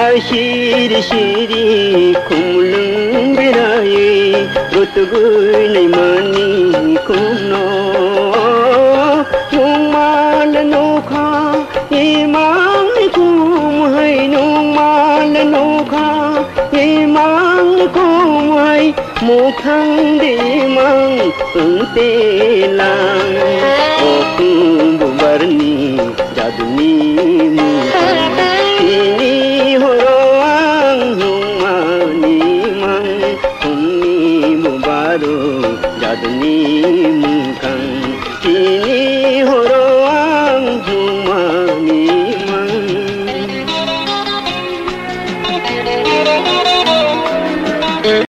Shiri shiri kumlung biraye rutugui nei mani kumno nung mal no kha imang kum hai nung mal no kha imang kum hai mu khang di mang te lang o kum barni jaduni mu ini horoang humani mang humni mubaru jadni mu